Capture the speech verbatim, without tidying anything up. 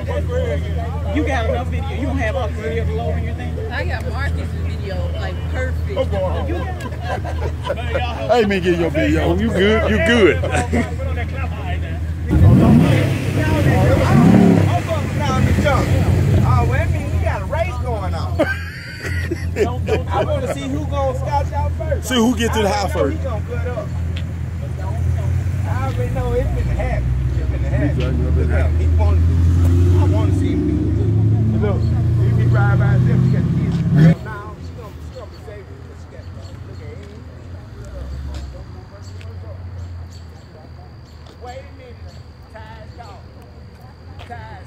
You got enough video. You don't have all the video to load on your thing? I got Marcus's video, like, perfect. Hey, me get your video. You good? You good? Oh, well, that means we got a race going on. I want to see who gonna scout out first. See who get to the house first. He gonna cut up. I already know it's been happy. It's been happy. He wanted to. I want to see him do it too. Look, you be riding by himself. You got the kids. Now she gonna, she gonna be safe. She got look at him. Wait a minute. Tide's gone. Tide.